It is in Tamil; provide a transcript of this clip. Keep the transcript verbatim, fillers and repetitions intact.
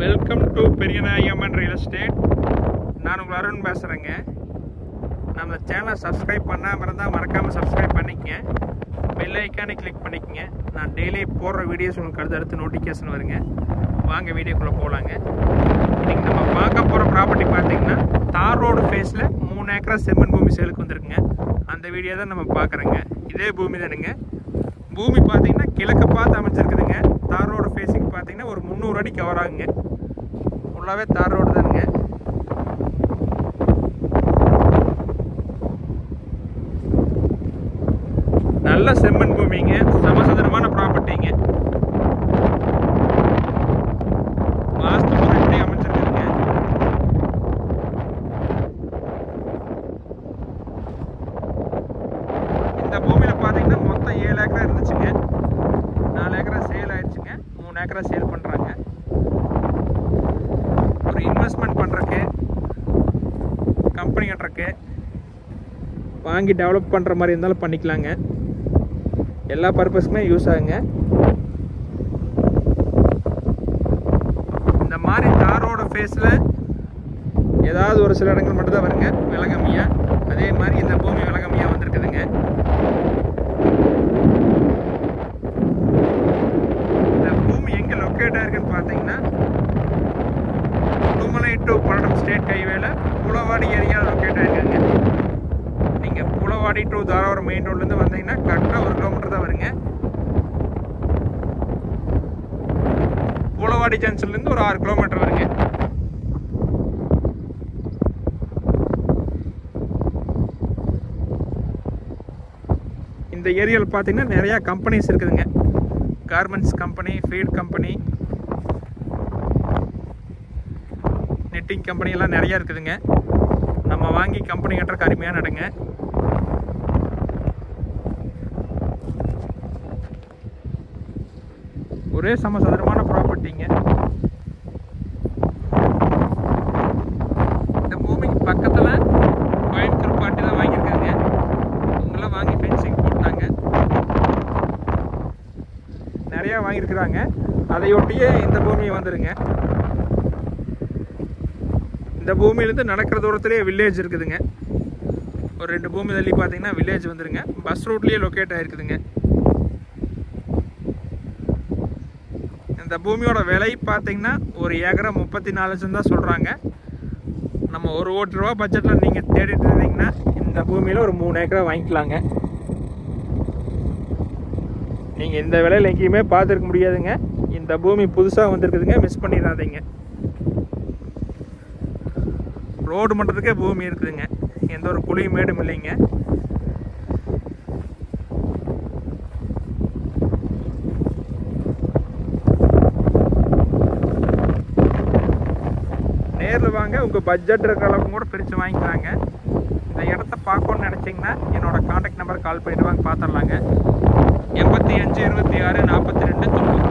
Welcome to Periyanayamman real estate. நான் உங்கள் அருண் பேசுகிறேங்க. நம்ம சேனலை சப்ஸ்கிரைப் பண்ணாமல் இருந்தால் மறக்காமல் சப்ஸ்கிரைப் பண்ணிக்கங்க. பெல் ஐக்கானை கிளிக் பண்ணிக்கங்க. நான் டெய்லி போடுற வீடியோஸ் உங்களுக்கு அடுத்தடுத்து நோட்டிஃபிகேஷன் வருங்க. வாங்க வீடியோக்குள்ளே போகலாங்க. இன்றைக்கி நம்ம பார்க்க போகிற ப்ராப்பர்ட்டி பார்த்தீங்கன்னா தார் ரோடு ஃபேஸில் மூணு ஏக்கரா செம்மண் பூமி சேலுக்கு வந்துருக்குங்க. அந்த வீடியோ தான் நம்ம பார்க்குறோங்க. இதே பூமி தானுங்க. பூமி பார்த்தீங்கன்னா கிழக்கு பார்த்து அமைச்சிருக்குதுங்க. தார் ரோடு ஃபேஸிங் பார்த்தீங்கன்னா ஒரு முந்நூறு அடி கவர் ஆகுங்க. ஃபுல்லாகவே தார் ரோடு தானுங்க. நல்ல செம்மண் பூமிங்க, சமசதுரமான ப்ராப்பர்ட்டிங்க. வாஸ்து முறைப்படி அமைச்சிருக்குதுங்க. இந்த பூமியில் பார்த்தீங்கன்னா மொத்தம் ஏழு ஏக்கரா இருந்துச்சுங்க. நாலு ஏக்கரா சேல் ஆயிடுச்சுங்க. மூணு ஏக்கரா சேல் பண்ணுறாங்க. ஒரு இன்வெஸ்ட்மெண்ட் பண்ணுறக்கு, கம்பெனி கட்டுறக்கு, வாங்கி டெவலப் பண்ணுற மாதிரி இருந்தாலும் பண்ணிக்கலாங்க. எல்லா பர்பஸ்க்குமே யூஸ் ஆகுங்க. இந்த மாதிரி தாரோட ஃபேஸில் ஏதாவது ஒரு சில இடங்கள் மட்டும் தான் வருங்க விலை கம்மியாக. அதே மாதிரி இந்த பூமி விலை கம்மியாக வந்திருக்குதுங்க. இந்த பூமி எங்கே லொக்கேட் ஆயிருக்குன்னு பார்த்தீங்கன்னா உடுமலை டு பல்லடம் ஸ்டேட் ஹைவேல புலவாடி ஏரியா லொக்கேட் ஆயிருக்குங்க. நீங்கள் புலவாடி டு தாராபுரம் மெயின் ரோட்லேருந்து வந்தீங்கன்னா கரெக்டாக ஒரு கிலோமீட்டர் தான் வருங்க. புலவாடி ஜங்ஷன்லேருந்து ஒரு ஆறு கிலோமீட்டர் வருங்க. இந்த ஏரியாவில் பார்த்தீங்கன்னா நிறையா கம்பெனிஸ் இருக்குதுங்க. Garments company, feed company, netting company எல்லாம் நிறையா இருக்குதுங்க. நம்ம வாங்கி கம்பெனி கட்டுறக்கு அருமையான இடங்க. ஒரே சமசதுரமான ப்ராப்பர்ட்டிங்க. இந்த பூமிக்கு பக்கத்தில் கோயம்புத்தூர் பாட்டி தான் வாங்கியிருக்காங்க. அவங்களாம் வாங்கி ஃபென்சிங் போட்டாங்க. நிறையா வாங்கியிருக்கிறாங்க. அதையொட்டியே இந்த பூமி வந்துருங்க. இந்த பூமியிலேருந்து நடக்கிற தூரத்துலேயே வில்லேஜ் இருக்குதுங்க. ஒரு ரெண்டு பூமி தள்ளி பார்த்தீங்கன்னா வில்லேஜ் வந்துருங்க. பஸ் ரூட்லேயே லொக்கேட் ஆகிருக்குதுங்க. இந்த பூமியோட விலை பார்த்தீங்கன்னா ஒரு ஏக்கரா முப்பத்தி நாலு லட்சம் தான் சொல்கிறாங்க. நம்ம ஒரு கோடி ரூபா பட்ஜெட்டில் நீங்கள் தேடிட்டு இருந்தீங்கன்னா இந்த பூமியில் ஒரு மூணு ஏக்கரா வாங்கிக்கலாங்க. நீங்கள் இந்த விலையில் எங்கேயுமே பார்த்துருக்க முடியாதுங்க. இந்த பூமி புதுசாக வந்துருக்குதுங்க. மிஸ் பண்ணிடாதீங்க. ரோடு மட்டத்துக்கே பூமி இருக்குதுங்க. எந்த ஒரு குழி மேடும் இல்லைங்க. நேரில் வாங்க. உங்கள் பட்ஜெட் இருக்கிற அளவுக்கு கூட பிரித்து வாங்கிக்கலாங்க. இந்த இடத்த பார்க்கணுன்னு நினச்சிங்கன்னா என்னோட கான்டாக்ட் நம்பர் கால் பண்ணிட்டு வாங்க, பார்த்துடலாங்க. எண்பத்தி அஞ்சு இருபத்தி ஆறு நாற்பத்தி ரெண்டு தொண்ணூற்றி